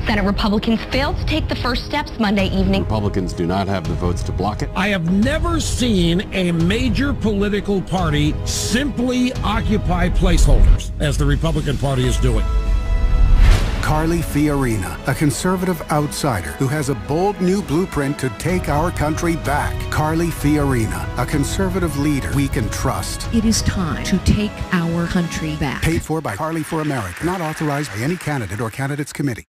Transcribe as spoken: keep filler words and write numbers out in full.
Senate Republicans failed to take the first steps Monday evening. Republicans do not have the votes to block it. I have never seen a major political party simply occupy placeholders, as the Republican Party is doing. Carly Fiorina, a conservative outsider who has a bold new blueprint to take our country back. Carly Fiorina, a conservative leader we can trust. It is time to take our country back. Paid for by Carly for America. Not authorized by any candidate or candidates committee.